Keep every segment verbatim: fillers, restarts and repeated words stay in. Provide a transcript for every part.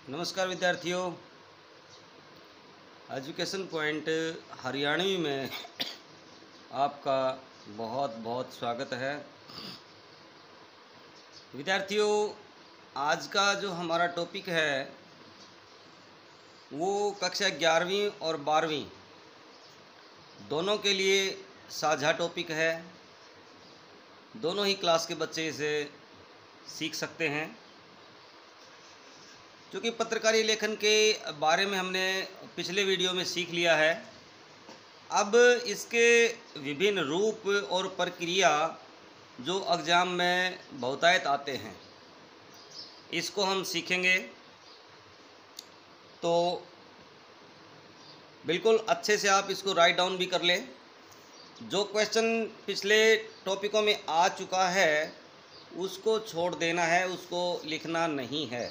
नमस्कार विद्यार्थियों, education point Haryanvi में आपका बहुत बहुत स्वागत है। विद्यार्थियों, आज का जो हमारा टॉपिक है वो कक्षा ग्यारहवीं और बारहवीं दोनों के लिए साझा टॉपिक है। दोनों ही क्लास के बच्चे इसे सीख सकते हैं। क्योंकि पत्रकारी लेखन के बारे में हमने पिछले वीडियो में सीख लिया है। अब इसके विभिन्न रूप और प्रक्रिया जो एग्ज़ाम में बहुतायत आते हैं, इसको हम सीखेंगे। तो बिल्कुल अच्छे से आप इसको राइट डाउन भी कर लें। जो क्वेश्चन पिछले टॉपिकों में आ चुका है उसको छोड़ देना है, उसको लिखना नहीं है,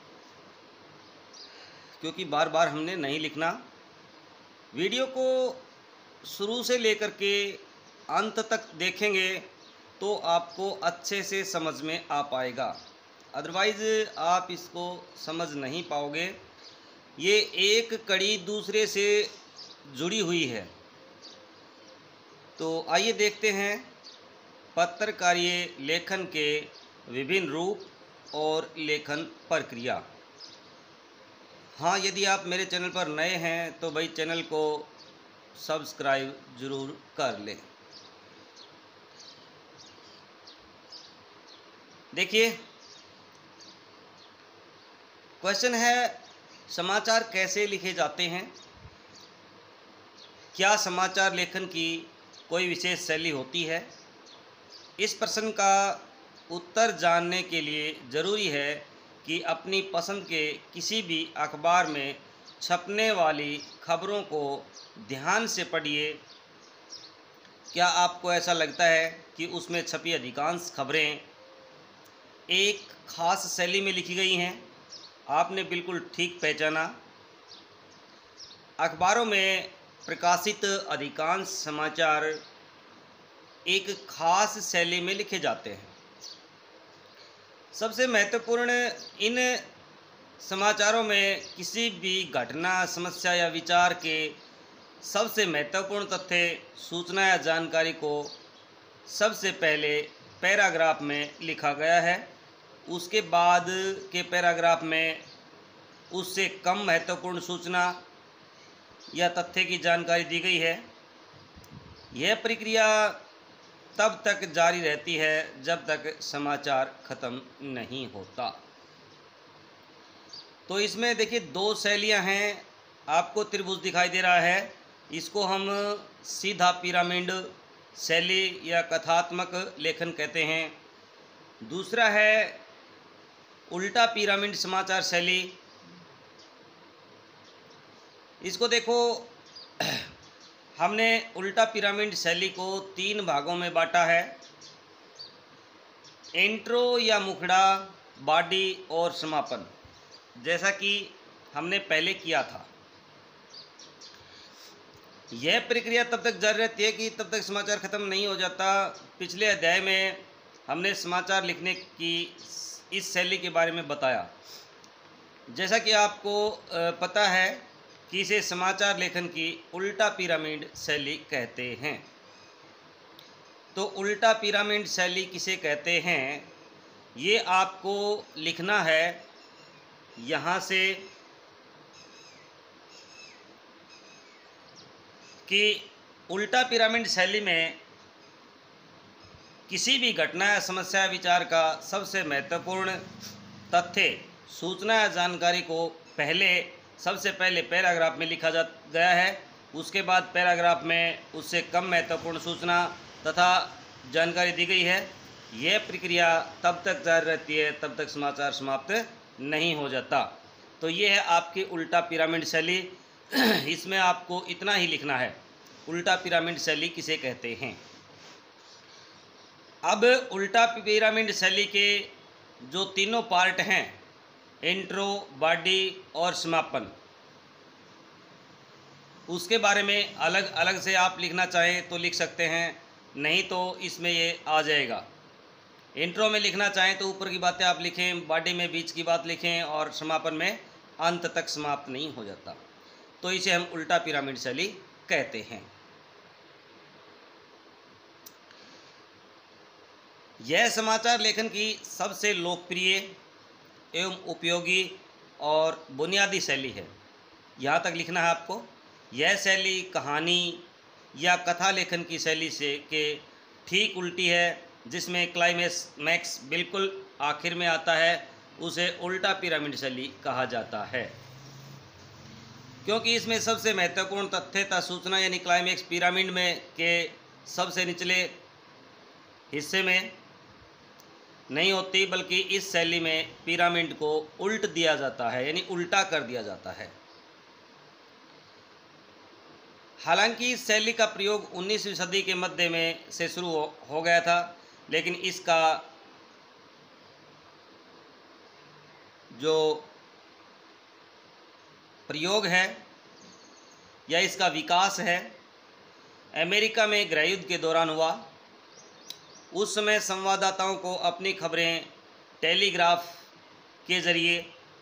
क्योंकि बार बार हमने नहीं लिखना। वीडियो को शुरू से लेकर के अंत तक देखेंगे तो आपको अच्छे से समझ में आ पाएगा, अदरवाइज़ आप इसको समझ नहीं पाओगे। ये एक कड़ी दूसरे से जुड़ी हुई है। तो आइए देखते हैं पत्रकारीय लेखन के विभिन्न रूप और लेखन प्रक्रिया। हाँ, यदि आप मेरे चैनल पर नए हैं तो भाई चैनल को सब्सक्राइब ज़रूर कर लें। देखिए, क्वेश्चन है, समाचार कैसे लिखे जाते हैं? क्या समाचार लेखन की कोई विशेष शैली होती है? इस प्रश्न का उत्तर जानने के लिए ज़रूरी है कि अपनी पसंद के किसी भी अखबार में छपने वाली खबरों को ध्यान से पढ़िए। क्या आपको ऐसा लगता है कि उसमें छपी अधिकांश खबरें एक खास शैली में लिखी गई हैं? आपने बिल्कुल ठीक पहचाना। अखबारों में प्रकाशित अधिकांश समाचार एक खास शैली में लिखे जाते हैं। सबसे महत्वपूर्ण इन समाचारों में किसी भी घटना, समस्या या विचार के सबसे महत्वपूर्ण तथ्य, सूचना या जानकारी को सबसे पहले पैराग्राफ में लिखा गया है। उसके बाद के पैराग्राफ में उससे कम महत्वपूर्ण सूचना या तथ्य की जानकारी दी गई है। यह प्रक्रिया तब तक जारी रहती है जब तक समाचार ख़त्म नहीं होता। तो इसमें देखिए दो शैलियां हैं। आपको त्रिभुज दिखाई दे रहा है, इसको हम सीधा पिरामिड शैली या कथात्मक लेखन कहते हैं। दूसरा है उल्टा पिरामिड समाचार शैली। इसको देखो, हमने उल्टा पिरामिड शैली को तीन भागों में बांटा है: इंट्रो या मुखड़ा, बॉडी और समापन, जैसा कि हमने पहले किया था। यह प्रक्रिया तब तक जारी रहती है कि तब तक समाचार ख़त्म नहीं हो जाता। पिछले अध्याय में हमने समाचार लिखने की इस शैली के बारे में बताया। जैसा कि आपको पता है कि इसे समाचार लेखन की उल्टा पिरामिड शैली कहते हैं। तो उल्टा पिरामिड शैली किसे कहते हैं, ये आपको लिखना है। यहाँ से कि उल्टा पिरामिड शैली में किसी भी घटना या समस्या या विचार का सबसे महत्वपूर्ण तथ्य, सूचना या जानकारी को पहले सबसे पहले पैराग्राफ में लिखा जा गया है। उसके बाद पैराग्राफ में उससे कम महत्वपूर्ण सूचना तथा जानकारी दी गई है। यह प्रक्रिया तब तक जारी रहती है तब तक समाचार समाप्त नहीं हो जाता। तो ये है आपकी उल्टा पिरामिड शैली। इसमें आपको इतना ही लिखना है, उल्टा पिरामिड शैली किसे कहते हैं। अब उल्टा पिरामिड शैली के जो तीनों पार्ट हैं, इंट्रो, बॉडी और समापन, उसके बारे में अलग अलग से आप लिखना चाहें तो लिख सकते हैं, नहीं तो इसमें ये आ जाएगा। इंट्रो में लिखना चाहें तो ऊपर की बातें आप लिखें, बॉडी में बीच की बात लिखें और समापन में अंत तक समाप्त नहीं हो जाता, तो इसे हम उल्टा पिरामिड शैली कहते हैं। यह समाचार लेखन की सबसे लोकप्रिय एवं उपयोगी और बुनियादी शैली है। यहाँ तक लिखना है आपको। यह शैली कहानी या कथा लेखन की शैली से के ठीक उल्टी है, जिसमें क्लाइमेक्स मैक्स बिल्कुल आखिर में आता है, उसे उल्टा पिरामिड शैली कहा जाता है। क्योंकि इसमें सबसे महत्वपूर्ण तथ्यता सूचना यानी क्लाइमेक्स पिरामिड में के सबसे निचले हिस्से में नहीं होती, बल्कि इस शैली में पिरामिड को उल्ट दिया जाता है, यानी उल्टा कर दिया जाता है। हालांकि इस शैली का प्रयोग उन्नीसवीं सदी के मध्य में से शुरू हो, हो गया था, लेकिन इसका जो प्रयोग है या इसका विकास है अमेरिका में गृह युद्ध के दौरान हुआ। उस समय संवाददाताओं को अपनी खबरें टेलीग्राफ के जरिए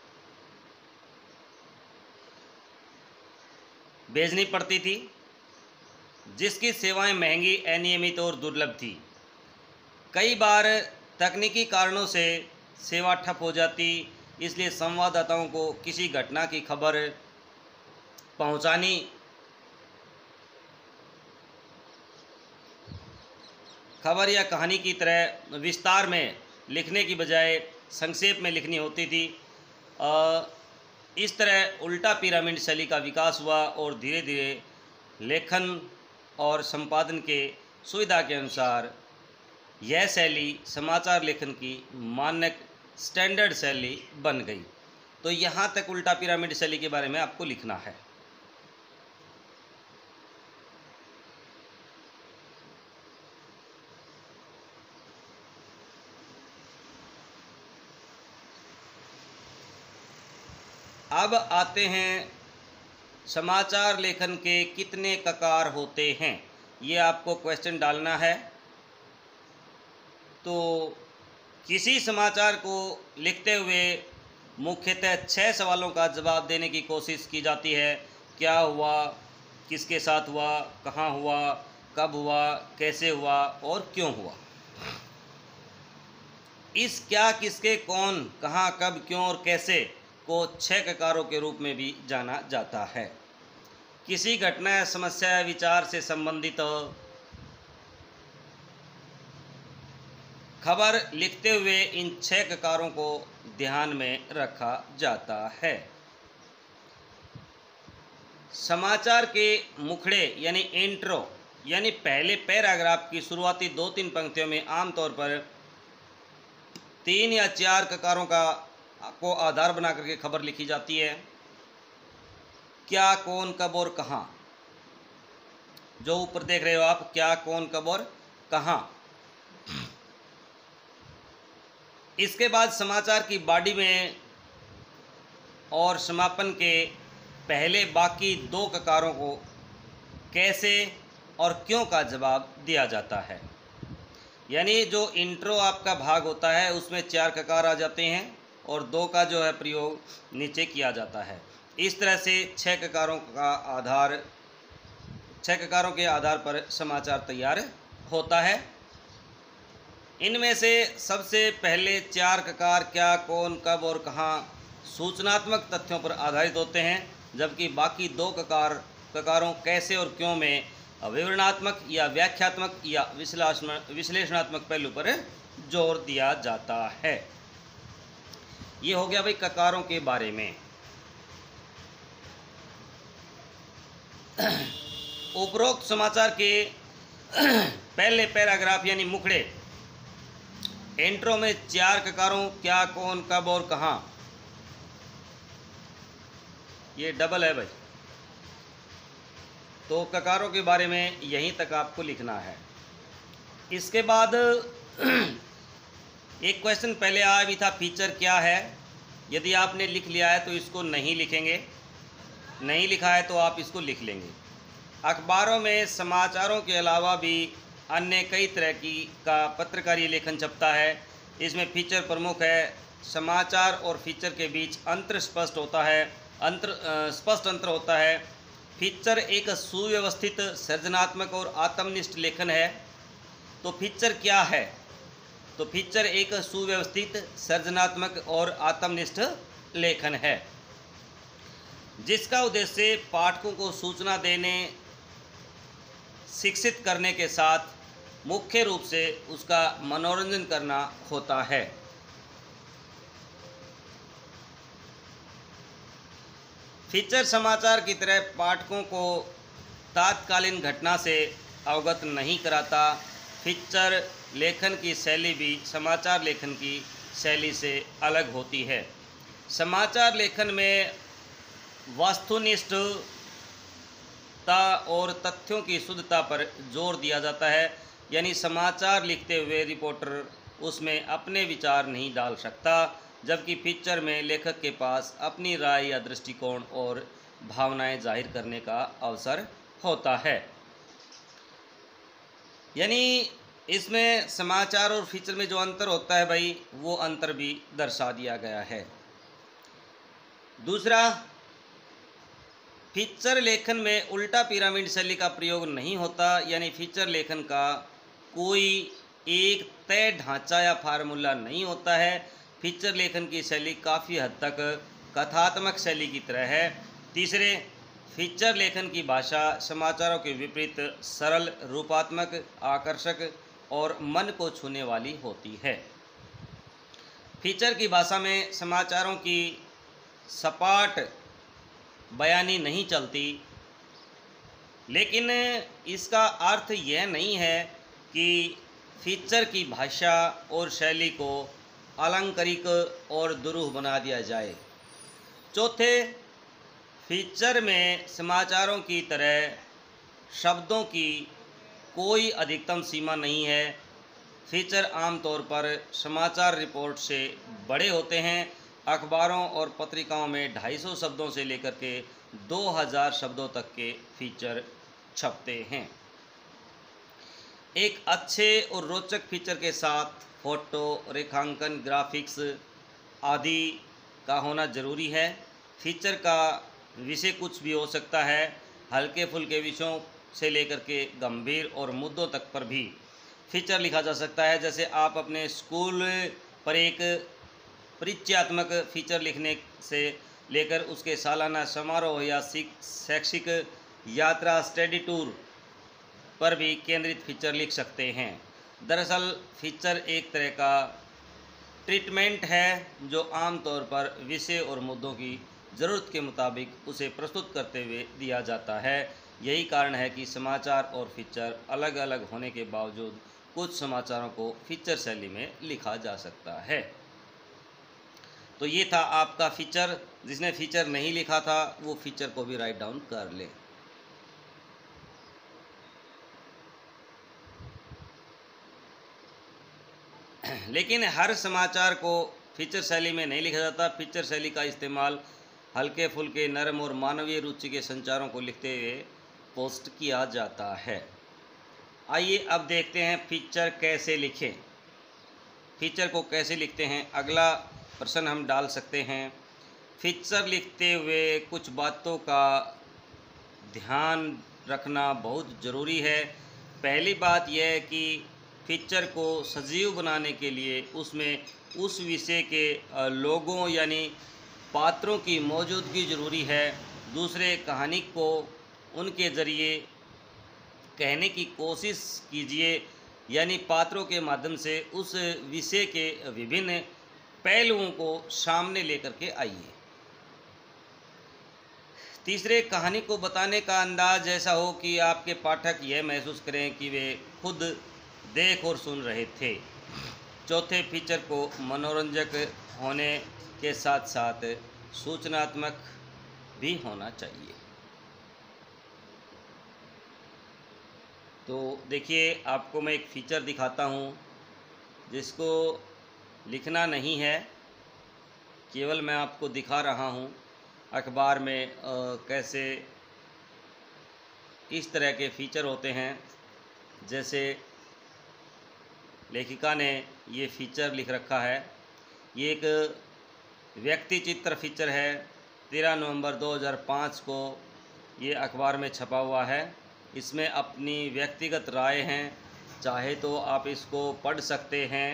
भेजनी पड़ती थी, जिसकी सेवाएं महंगी, अनियमित और दुर्लभ थी। कई बार तकनीकी कारणों से सेवा ठप हो जाती, इसलिए संवाददाताओं को किसी घटना की खबर पहुंचानी खबर या कहानी की तरह विस्तार में लिखने की बजाय संक्षेप में लिखनी होती थी। इस तरह उल्टा पिरामिड शैली का विकास हुआ और धीरे धीरे लेखन और संपादन के सुविधा के अनुसार यह शैली समाचार लेखन की मानक स्टैंडर्ड शैली बन गई। तो यहाँ तक उल्टा पिरामिड शैली के बारे में आपको लिखना है। अब आते हैं समाचार लेखन के कितने ककार होते हैं, ये आपको क्वेश्चन डालना है। तो किसी समाचार को लिखते हुए मुख्यतः छह सवालों का जवाब देने की कोशिश की जाती है। क्या हुआ, किसके साथ हुआ, कहाँ हुआ, कब हुआ, कैसे हुआ और क्यों हुआ। इस क्या, किसके, कौन, कहाँ, कब, क्यों और कैसे को छह ककारों के रूप में भी जाना जाता है। किसी घटना या समस्या या विचार से संबंधित खबर लिखते हुए इन छह ककारों को ध्यान में रखा जाता है। समाचार के मुखड़े यानी इंट्रो यानी पहले पैराग्राफ की शुरुआती दो तीन पंक्तियों में आमतौर पर तीन या चार ककारों का को आधार बना करके खबर लिखी जाती है। क्या, कौन, कब और कहाँ, जो ऊपर देख रहे हो आप, क्या, कौन, कब और कहाँ। इसके बाद समाचार की बॉडी में और समापन के पहले बाकी दो ककारों को कैसे और क्यों का जवाब दिया जाता है। यानी जो इंट्रो आपका भाग होता है उसमें चार ककार आ जाते हैं और दो का जो है प्रयोग नीचे किया जाता है। इस तरह से छह ककारों का आधार छह ककारों के आधार पर समाचार तैयार होता है। इनमें से सबसे पहले चार ककार क्या, कौन, कब और कहाँ सूचनात्मक तथ्यों पर आधारित होते हैं, जबकि बाकी दो ककार ककारों कैसे और क्यों में विवरणात्मक या व्याख्यात्मक या विश्लेषणात्मक पहलू पर जोर दिया जाता है। ये हो गया भाई ककारों के बारे में। उपरोक्त समाचार के पहले पैराग्राफ यानी मुखड़े इंट्रो में चार ककारों क्या, कौन, कब और कहाँ, ये डबल है भाई। तो ककारों के बारे में यहीं तक आपको लिखना है। इसके बाद एक क्वेश्चन पहले आया भी था, फीचर क्या है। यदि आपने लिख लिया है तो इसको नहीं लिखेंगे, नहीं लिखा है तो आप इसको लिख लेंगे। अखबारों में समाचारों के अलावा भी अन्य कई तरह की का पत्रकारीय लेखन छपता है। इसमें फीचर प्रमुख है। समाचार और फीचर के बीच अंतर स्पष्ट होता है अंतर स्पष्ट अंतर होता है। फीचर एक सुव्यवस्थित, सृजनात्मक और आत्मनिष्ठ लेखन है। तो फीचर क्या है? तो फीचर एक सुव्यवस्थित, सृजनात्मक और आत्मनिष्ठ लेखन है जिसका उद्देश्य पाठकों को सूचना देने, शिक्षित करने के साथ मुख्य रूप से उसका मनोरंजन करना होता है। फीचर समाचार की तरह पाठकों को तात्कालीन घटना से अवगत नहीं कराता। फीचर लेखन की शैली भी समाचार लेखन की शैली से अलग होती है। समाचार लेखन में वस्तुनिष्ठता और तथ्यों की शुद्धता पर जोर दिया जाता है, यानी समाचार लिखते हुए रिपोर्टर उसमें अपने विचार नहीं डाल सकता, जबकि फीचर में लेखक के पास अपनी राय या दृष्टिकोण और भावनाएं जाहिर करने का अवसर होता है। यानी इसमें समाचार और फीचर में जो अंतर होता है भाई, वो अंतर भी दर्शा दिया गया है। दूसरा, फीचर लेखन में उल्टा पिरामिड शैली का प्रयोग नहीं होता, यानी फीचर लेखन का कोई एक तय ढांचा या फार्मूला नहीं होता है। फीचर लेखन की शैली काफ़ी हद तक कथात्मक शैली की तरह है। तीसरे, फीचर लेखन की भाषा समाचारों के विपरीत सरल, रूपात्मक, आकर्षक और मन को छूने वाली होती है। फीचर की भाषा में समाचारों की सपाट बयानी नहीं चलती, लेकिन इसका अर्थ यह नहीं है कि फीचर की भाषा और शैली को अलंकारिक और दुरूह बना दिया जाए। चौथे, फीचर में समाचारों की तरह शब्दों की कोई अधिकतम सीमा नहीं है। फीचर आमतौर पर समाचार रिपोर्ट से बड़े होते हैं। अखबारों और पत्रिकाओं में ढाई सौ शब्दों से लेकर के दो हज़ार शब्दों तक के फीचर छपते हैं। एक अच्छे और रोचक फीचर के साथ फोटो, रेखांकन, ग्राफिक्स आदि का होना जरूरी है। फीचर का विषय कुछ भी हो सकता है, हल्के फुल्के विषयों से लेकर के गंभीर और मुद्दों तक पर भी फीचर लिखा जा सकता है। जैसे आप अपने स्कूल पर एक परिचयात्मक फीचर लिखने से लेकर उसके सालाना समारोह या शैक्षिक यात्रा, स्टडी टूर पर भी केंद्रित फीचर लिख सकते हैं। दरअसल फीचर एक तरह का ट्रीटमेंट है जो आमतौर पर विषय और मुद्दों की ज़रूरत के मुताबिक उसे प्रस्तुत करते हुए दिया जाता है। यही कारण है कि समाचार और फीचर अलग अलग होने के बावजूद कुछ समाचारों को फीचर शैली में लिखा जा सकता है। तो ये था आपका फीचर। जिसने फीचर नहीं लिखा था वो फीचर को भी राइट डाउन कर ले। लेकिन हर समाचार को फीचर शैली में नहीं लिखा जाता। फीचर शैली का इस्तेमाल हल्के फुल्के, नरम और मानवीय रुचि के संचारों को लिखते हुए पोस्ट किया जाता है। आइए अब देखते हैं फीचर कैसे लिखें। फीचर को कैसे लिखते हैं, अगला प्रश्न हम डाल सकते हैं। फीचर लिखते हुए कुछ बातों का ध्यान रखना बहुत ज़रूरी है। पहली बात यह है कि फीचर को सजीव बनाने के लिए उसमें उस विषय के लोगों यानी पात्रों की मौजूदगी ज़रूरी है। दूसरे, कहानी को उनके ज़रिए कहने की कोशिश कीजिए, यानी पात्रों के माध्यम से उस विषय के विभिन्न पहलुओं को सामने लेकर के आइए। तीसरे, कहानी को बताने का अंदाज ऐसा हो कि आपके पाठक यह महसूस करें कि वे खुद देख और सुन रहे थे। चौथे, फीचर को मनोरंजक होने के साथ साथ सूचनात्मक भी होना चाहिए। तो देखिए, आपको मैं एक फ़ीचर दिखाता हूँ जिसको लिखना नहीं है, केवल मैं आपको दिखा रहा हूँ अखबार में आ, कैसे इस तरह के फ़ीचर होते हैं। जैसे लेखिका ने ये फ़ीचर लिख रखा है, ये एक व्यक्ति चित्र फीचर है। तेरह नवंबर दो हज़ार पाँच को ये अखबार में छपा हुआ है। इसमें अपनी व्यक्तिगत राय हैं, चाहे तो आप इसको पढ़ सकते हैं।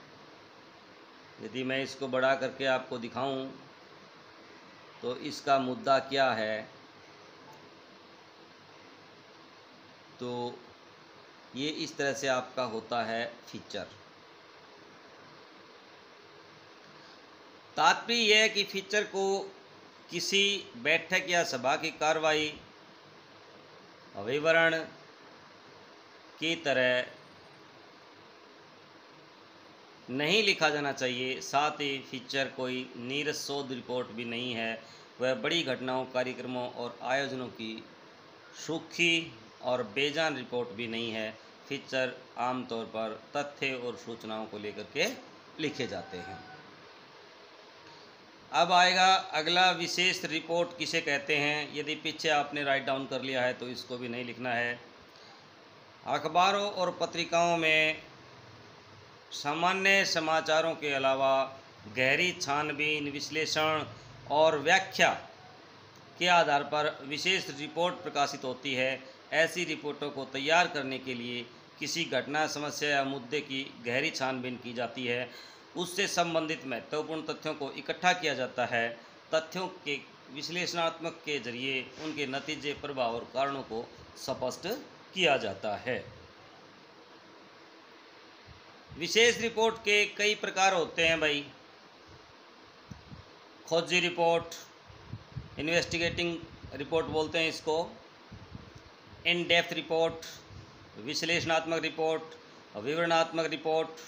यदि मैं इसको बढ़ा करके आपको दिखाऊं तो इसका मुद्दा क्या है, तो ये इस तरह से आपका होता है फीचर। तात्पर्य यह है कि फीचर को किसी बैठक या सभा की कार्रवाई विवरण की तरह नहीं लिखा जाना चाहिए। साथ ही फीचर कोई नीरस शोध रिपोर्ट भी नहीं है। वह बड़ी घटनाओं, कार्यक्रमों और आयोजनों की सूखी और बेजान रिपोर्ट भी नहीं है। फीचर आमतौर पर तथ्य और सूचनाओं को लेकर के लिखे जाते हैं। अब आएगा अगला, विशेष रिपोर्ट किसे कहते हैं। यदि पीछे आपने राइट डाउन कर लिया है तो इसको भी नहीं लिखना है। अखबारों और पत्रिकाओं में सामान्य समाचारों के अलावा गहरी छानबीन, विश्लेषण और व्याख्या के आधार पर विशेष रिपोर्ट प्रकाशित होती है। ऐसी रिपोर्टों को तैयार करने के लिए किसी घटना, समस्या या मुद्दे की गहरी छानबीन की जाती है। उससे संबंधित महत्वपूर्ण तथ्यों को इकट्ठा किया जाता है। तथ्यों के विश्लेषणात्मक के जरिए उनके नतीजे, प्रभाव और कारणों को स्पष्ट किया जाता है। विशेष रिपोर्ट के कई प्रकार होते हैं भाई। खोजी रिपोर्ट, इन्वेस्टिगेटिंग रिपोर्ट बोलते हैं इसको, इन डेप्थ रिपोर्ट, विश्लेषणात्मक रिपोर्ट, विवरणात्मक रिपोर्ट।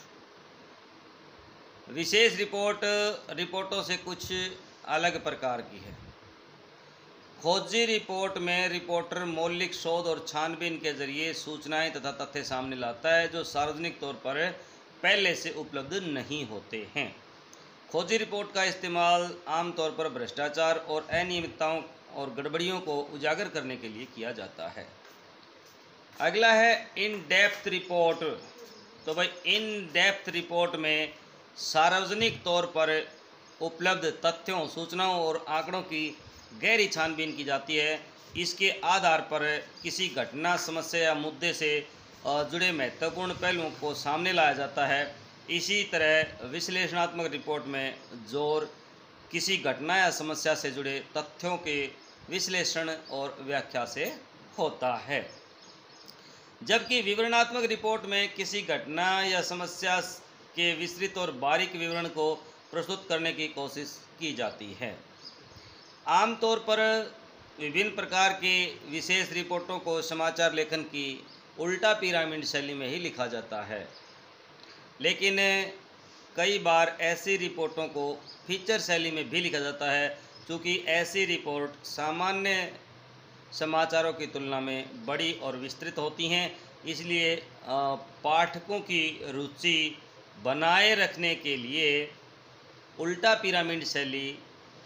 विशेष रिपोर्ट रिपोर्टों से कुछ अलग प्रकार की है। खोजी रिपोर्ट में रिपोर्टर मौलिक शोध और छानबीन के जरिए सूचनाएं तथा तथ्य सामने लाता है जो सार्वजनिक तौर पर पहले से उपलब्ध नहीं होते हैं। खोजी रिपोर्ट का इस्तेमाल आमतौर पर भ्रष्टाचार और अनियमितताओं और गड़बड़ियों को उजागर करने के लिए किया जाता है। अगला है इन डेप्थ रिपोर्ट। तो भाई इन डेप्थ रिपोर्ट में सार्वजनिक तौर पर उपलब्ध तथ्यों, सूचनाओं और आंकड़ों की गहरी छानबीन की जाती है। इसके आधार पर किसी घटना, समस्या या मुद्दे से जुड़े महत्वपूर्ण पहलुओं को सामने लाया जाता है। इसी तरह विश्लेषणात्मक रिपोर्ट में जोर किसी घटना या समस्या से जुड़े तथ्यों के विश्लेषण और व्याख्या से होता है, जबकि विवरणात्मक रिपोर्ट में किसी घटना या समस्या के विस्तृत और बारीक विवरण को प्रस्तुत करने की कोशिश की जाती है। आमतौर पर विभिन्न प्रकार के विशेष रिपोर्टों को समाचार लेखन की उल्टा पिरामिड शैली में ही लिखा जाता है, लेकिन कई बार ऐसी रिपोर्टों को फीचर शैली में भी लिखा जाता है। क्योंकि ऐसी रिपोर्ट सामान्य समाचारों की तुलना में बड़ी और विस्तृत होती हैं, इसलिए पाठकों की रुचि बनाए रखने के लिए उल्टा पिरामिड शैली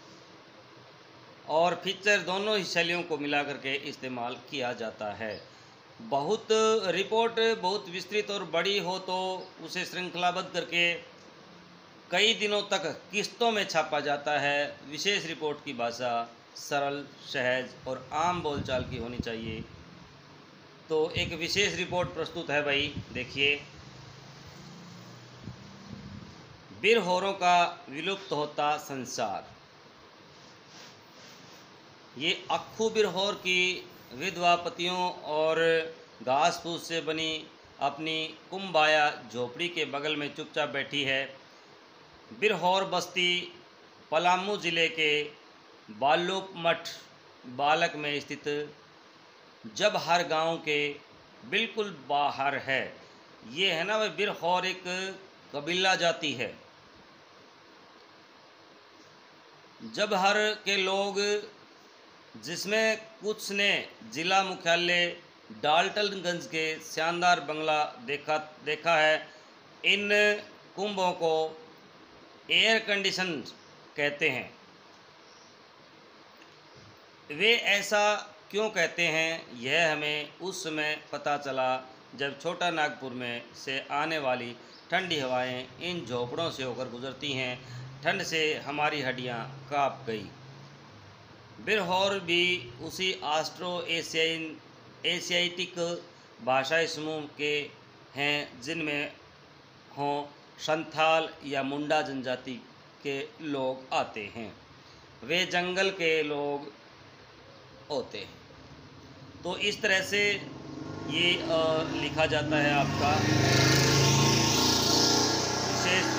और फीचर दोनों ही शैलियों को मिला करके इस्तेमाल किया जाता है। बहुत रिपोर्ट बहुत विस्तृत और बड़ी हो तो उसे श्रृंखलाबद्ध करके कई दिनों तक किस्तों में छापा जाता है। विशेष रिपोर्ट की भाषा सरल, सहज और आम बोलचाल की होनी चाहिए। तो एक विशेष रिपोर्ट प्रस्तुत है भाई, देखिए। बिरहोरों का विलुप्त होता संसार। ये अक्खू बिरहोर की विधवा पतियों और घास फूस से बनी अपनी कुंबाया झोपड़ी के बगल में चुपचाप बैठी है। बिरहोर बस्ती पलामू ज़िले के बालूपमठ बालक में स्थित जबहर गांव के बिल्कुल बाहर है। ये है ना भाई, बिरहोर एक कबीला जाति है। जबहर के लोग, जिसमें कुछ ने जिला मुख्यालय डाल्टनगंज के शानदार बंगला देखा देखा है। इन कुंभों को एयर कंडीशन कहते हैं। वे ऐसा क्यों कहते हैं, यह हमें उस समय पता चला जब छोटा नागपुर में से आने वाली ठंडी हवाएं इन झोपड़ों से होकर गुजरती हैं। ठंड से हमारी हड्डियां कांप गई। बिरहोर भी उसी ऑस्ट्रो एशियाई एशियाटिक भाषाई समूह के हैं जिनमें हों संथाल या मुंडा जनजाति के लोग आते हैं। वे जंगल के लोग होते हैं। तो इस तरह से ये आ, लिखा जाता है आपका विशेष।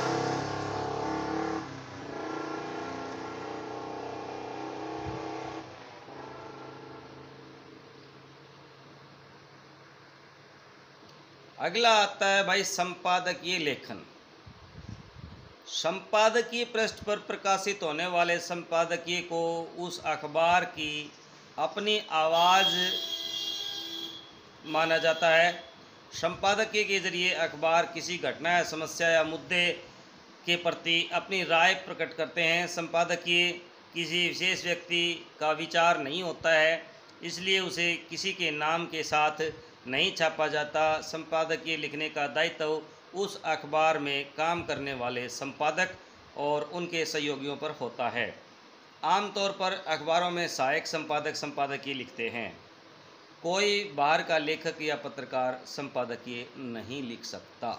अगला आता है भाई संपादकीय लेखन। संपादकीय पृष्ठ पर प्रकाशित होने वाले संपादकीय को उस अखबार की अपनी आवाज़ माना जाता है। संपादकीय के जरिए अखबार किसी घटना या समस्या या मुद्दे के प्रति अपनी राय प्रकट करते हैं। संपादकीय किसी विशेष व्यक्ति का विचार नहीं होता है, इसलिए उसे किसी के नाम के साथ नहीं छापा जाता। संपादकीय लिखने का दायित्व उस अखबार में काम करने वाले संपादक और उनके सहयोगियों पर होता है। आमतौर पर अखबारों में सहायक संपादक संपादकीय लिखते हैं। कोई बाहर का लेखक या पत्रकार संपादकीय नहीं लिख सकता।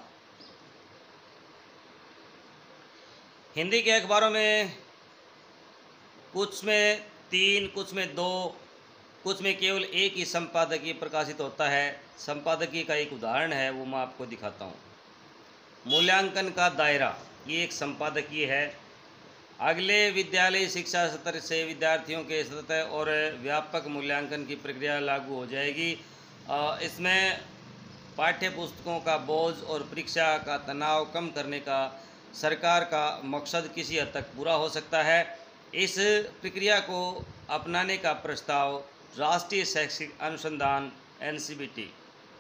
हिंदी के अखबारों में कुछ में तीन, कुछ में दो, कुछ में केवल एक ही संपादकीय प्रकाशित होता है। संपादकीय का एक उदाहरण है, वो मैं आपको दिखाता हूँ। मूल्यांकन का दायरा, ये एक संपादकीय है। अगले विद्यालय शिक्षा सत्र से विद्यार्थियों के सतत और व्यापक मूल्यांकन की प्रक्रिया लागू हो जाएगी। इसमें पाठ्य पुस्तकों का बोझ और परीक्षा का तनाव कम करने का सरकार का मकसद किसी हद तक पूरा हो सकता है। इस प्रक्रिया को अपनाने का प्रस्ताव राष्ट्रीय शैक्षिक अनुसंधान एन सी बी टी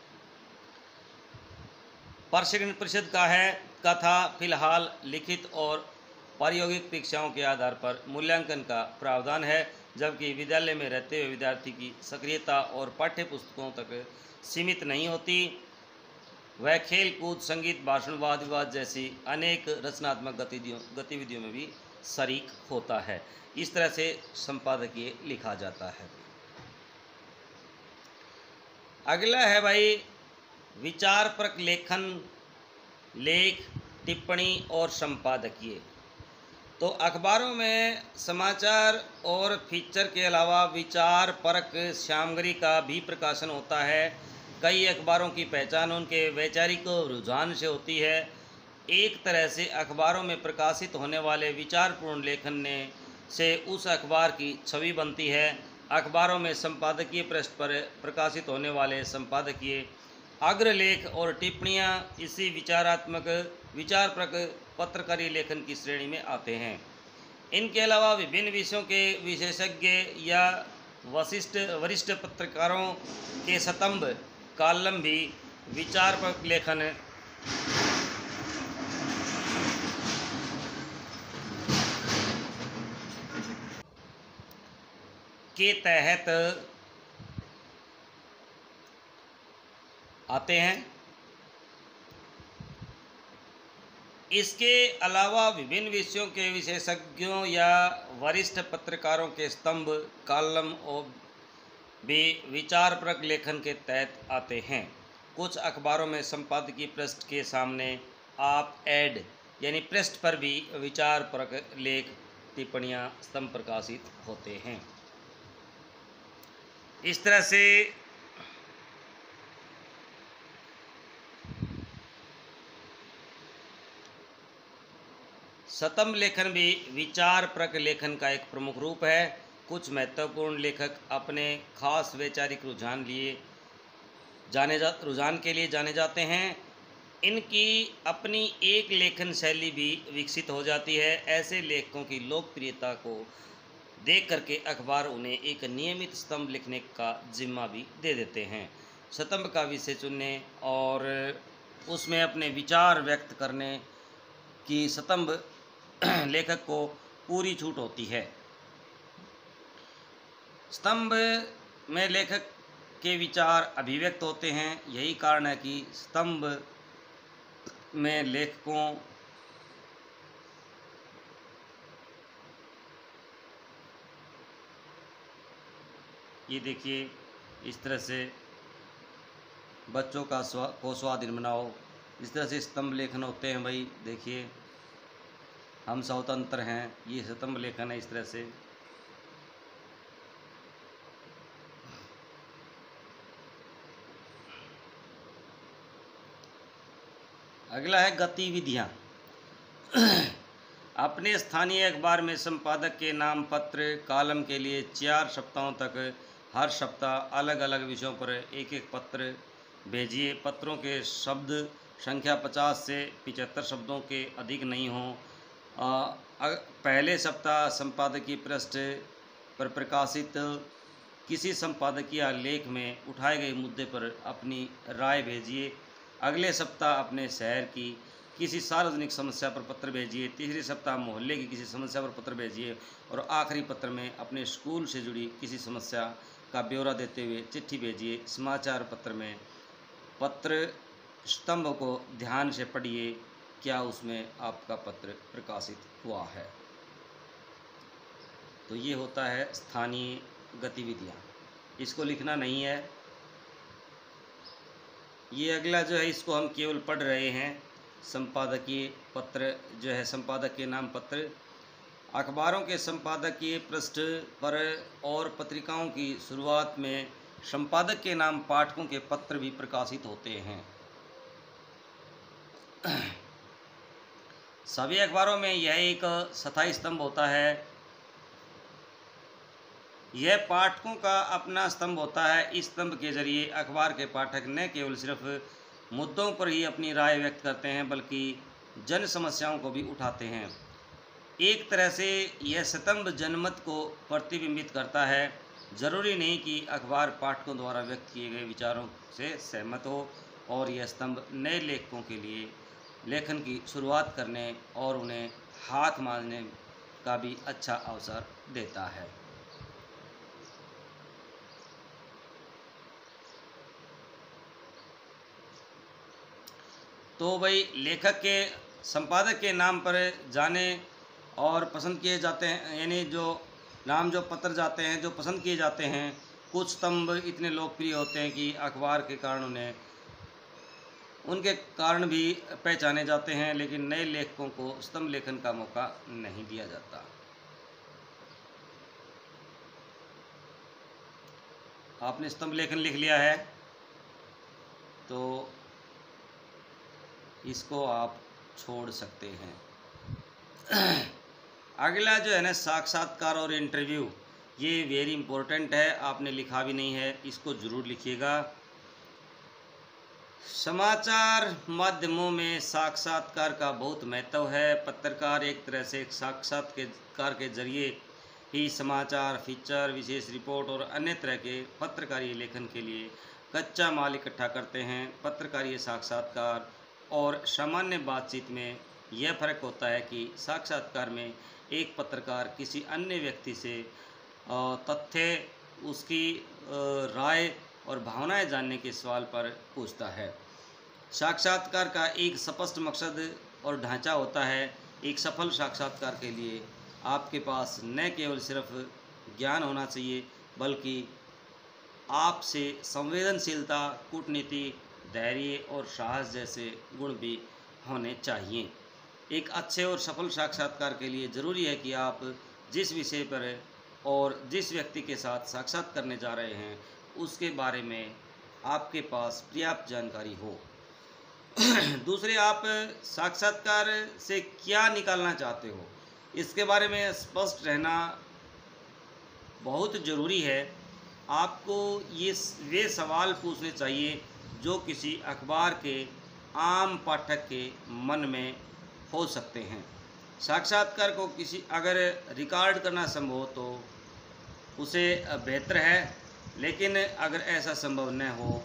प्रशिक्षण परिषद का है। कथा फिलहाल लिखित और प्रायोगिक परीक्षाओं के आधार पर मूल्यांकन का प्रावधान है, जबकि विद्यालय में रहते हुए विद्यार्थी की सक्रियता और पाठ्य पुस्तकों तक सीमित नहीं होती। वह खेल कूद, संगीत, भाषण, वाद विवाद जैसी अनेक रचनात्मक गतिविधियों गतिविधियों में भी शरीक होता है। इस तरह से संपादकीय लिखा जाता है। अगला है भाई विचारपरक लेखन, लेख, टिप्पणी और संपादकीय। तो अखबारों में समाचार और फीचर के अलावा विचारपरक सामग्री का भी प्रकाशन होता है। कई अखबारों की पहचान उनके वैचारिक रुझान से होती है। एक तरह से अखबारों में प्रकाशित होने वाले विचारपूर्ण लेखन ने से उस अखबार की छवि बनती है। अखबारों में संपादकीय पृष्ठ पर प्रकाशित होने वाले संपादकीय अग्रलेख और टिप्पणियां इसी विचारात्मक विचारपरक पत्रकारी लेखन की श्रेणी में आते हैं। इनके अलावा विभिन्न विषयों के विशेषज्ञ या वशिष्ठ वरिष्ठ पत्रकारों के स्तंभ कॉलम भी विचारपरक लेखन के तहत आते हैं। इसके अलावा विभिन्न विषयों के विशेषज्ञों या वरिष्ठ पत्रकारों के स्तंभ कॉलम और भी विचारपरक लेखन के तहत आते हैं। कुछ अखबारों में संपादकीय पृष्ठ के सामने आप ऐड यानी पृष्ठ पर भी विचारपरक लेख, टिप्पणियां, स्तंभ प्रकाशित होते हैं। इस तरह से स्तंभ लेखन भी विचारपरक लेखन का एक प्रमुख रूप है। कुछ महत्वपूर्ण लेखक अपने खास वैचारिक रुझान लिए जाने जा रुझान के लिए जाने जाते हैं। इनकी अपनी एक लेखन शैली भी विकसित हो जाती है। ऐसे लेखकों की लोकप्रियता को देख करके अखबार उन्हें एक नियमित स्तंभ लिखने का जिम्मा भी दे देते हैं। स्तंभ का विषय चुनने और उसमें अपने विचार व्यक्त करने की स्तंभ लेखक को पूरी छूट होती है। स्तंभ में लेखक के विचार अभिव्यक्त होते हैं। यही कारण है कि स्तंभ में लेखकों ये देखिए, इस तरह से बच्चों का स्वा को स्वाधीन बनाओ, इस तरह से स्तंभ लेखन होते हैं भाई। देखिए, हम स्वतंत्र हैं, ये स्तंभ लेखन है इस तरह से। अगला है गतिविधियाँ। अपने स्थानीय अखबार में संपादक के नाम पत्र कॉलम के लिए चार सप्ताहों तक हर सप्ताह अलग अलग विषयों पर एक एक पत्र भेजिए। पत्रों के शब्द संख्या पचास से पचहत्तर शब्दों के अधिक नहीं हों। पहले सप्ताह संपादकीय पृष्ठ पर प्रकाशित किसी संपादकीय लेख में उठाए गए मुद्दे पर अपनी राय भेजिए। अगले सप्ताह अपने शहर की किसी सार्वजनिक समस्या पर पत्र भेजिए। तीसरे सप्ताह मोहल्ले की किसी समस्या पर पत्र भेजिए और आखिरी पत्र में अपने स्कूल से जुड़ी किसी समस्या का ब्यौरा देते हुए चिट्ठी भेजिए। समाचार पत्र में पत्र स्तंभ को ध्यान से पढ़िए, क्या उसमें आपका पत्र प्रकाशित हुआ है। तो ये होता है स्थानीय गतिविधियाँ, इसको लिखना नहीं है। ये अगला जो है इसको हम केवल पढ़ रहे हैं। संपादकीय पत्र जो है, संपादक के नाम पत्र। अखबारों के संपादकीय पृष्ठ पर और पत्रिकाओं की शुरुआत में संपादक के नाम पाठकों के पत्र भी प्रकाशित होते हैं। सभी अखबारों में यह एक स्थायी स्तंभ होता है। यह पाठकों का अपना स्तंभ होता है। इस स्तंभ के जरिए अखबार के पाठक न केवल सिर्फ मुद्दों पर ही अपनी राय व्यक्त करते हैं, बल्कि जन समस्याओं को भी उठाते हैं। एक तरह से यह स्तंभ जनमत को प्रतिबिंबित करता है। जरूरी नहीं कि अखबार पाठकों द्वारा व्यक्त किए गए विचारों से सहमत हो, और यह स्तंभ नए लेखकों के लिए लेखन की शुरुआत करने और उन्हें हाथ मारने का भी अच्छा अवसर देता है। तो भाई, लेखक के संपादक के नाम पर जाने और पसंद किए जाते हैं, यानी जो नाम जो पत्र जाते हैं जो पसंद किए जाते हैं। कुछ स्तंभ इतने लोकप्रिय होते हैं कि अखबार के कारण उन्हें उनके कारण भी पहचाने जाते हैं, लेकिन नए लेखकों को स्तंभ लेखन का मौका नहीं दिया जाता। आपने स्तंभ लेखन लिख लिया है तो इसको आप छोड़ सकते हैं। अगला जो है ना, साक्षात्कार और इंटरव्यू। ये वेरी इंपॉर्टेंट है, आपने लिखा भी नहीं है, इसको ज़रूर लिखिएगा। समाचार माध्यमों में साक्षात्कार का बहुत महत्व है। पत्रकार एक तरह से साक्षात्कार के जरिए ही समाचार, फीचर, विशेष रिपोर्ट और अन्य तरह के पत्रकारीय लेखन के लिए कच्चा माल इकट्ठा करते हैं। पत्रकारीय साक्षात्कार और सामान्य बातचीत में यह फ़र्क होता है कि साक्षात्कार में एक पत्रकार किसी अन्य व्यक्ति से तथ्य, उसकी राय और भावनाएं जानने के सवाल पर पूछता है। साक्षात्कार का एक स्पष्ट मकसद और ढांचा होता है। एक सफल साक्षात्कार के लिए आपके पास न केवल सिर्फ ज्ञान होना चाहिए, बल्कि आपसे संवेदनशीलता, कूटनीति, धैर्य और साहस जैसे गुण भी होने चाहिए। एक अच्छे और सफल साक्षात्कार के लिए ज़रूरी है कि आप जिस विषय पर और जिस व्यक्ति के साथ साक्षात करने जा रहे हैं उसके बारे में आपके पास पर्याप्त जानकारी हो। दूसरे, आप साक्षात्कार से क्या निकालना चाहते हो, इसके बारे में स्पष्ट रहना बहुत ज़रूरी है। आपको ये वे सवाल पूछने चाहिए जो किसी अखबार के आम पाठक के मन में हो सकते हैं। साक्षात्कार को किसी अगर रिकॉर्ड करना संभव हो तो उसे बेहतर है, लेकिन अगर ऐसा संभव न हो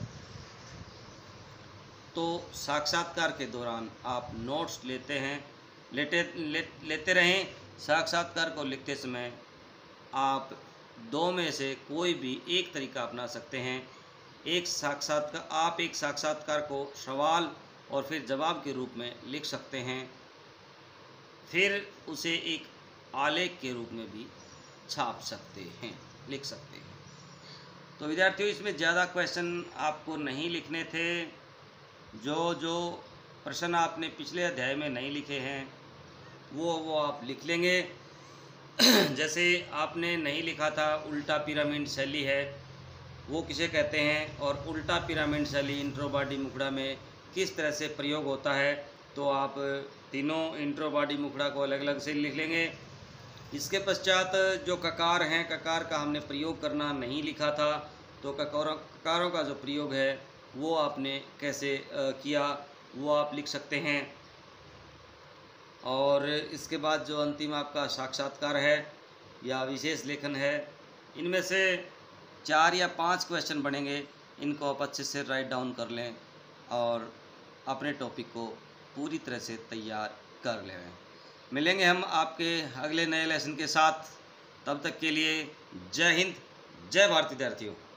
तो साक्षात्कार के दौरान आप नोट्स लेते हैं लेते ले, लेते रहें। साक्षात्कार को लिखते समय आप दो में से कोई भी एक तरीका अपना सकते हैं। एक साक्षात्कार आप एक साक्षात्कार को सवाल और फिर जवाब के रूप में लिख सकते हैं, फिर उसे एक आलेख के रूप में भी छाप सकते हैं, लिख सकते हैं। तो विद्यार्थियों, इसमें ज़्यादा क्वेश्चन आपको नहीं लिखने थे। जो जो प्रश्न आपने पिछले अध्याय में नहीं लिखे हैं वो वो आप लिख लेंगे। जैसे आपने नहीं लिखा था उल्टा पिरामिड शैली है वो किसे कहते हैं, और उल्टा पिरामिड शैली इंट्रोबॉडी मुखड़ा में किस तरह से प्रयोग होता है, तो आप तीनों इंट्रोबॉडी मुखड़ा को अलग अलग से लिख लेंगे। इसके पश्चात जो ककार हैं, ककार का हमने प्रयोग करना नहीं लिखा था, तो ककारों ककारों का जो प्रयोग है वो आपने कैसे किया वो आप लिख सकते हैं। और इसके बाद जो अंतिम आपका साक्षात्कार है या विशेष लेखन है, इनमें से चार या पांच क्वेश्चन बनेंगे, इनको आप अच्छे से राइट डाउन कर लें और अपने टॉपिक को पूरी तरह से तैयार कर लें। मिलेंगे हम आपके अगले नए लेसन के साथ, तब तक के लिए जय हिंद, जय भारत विद्यार्थियों।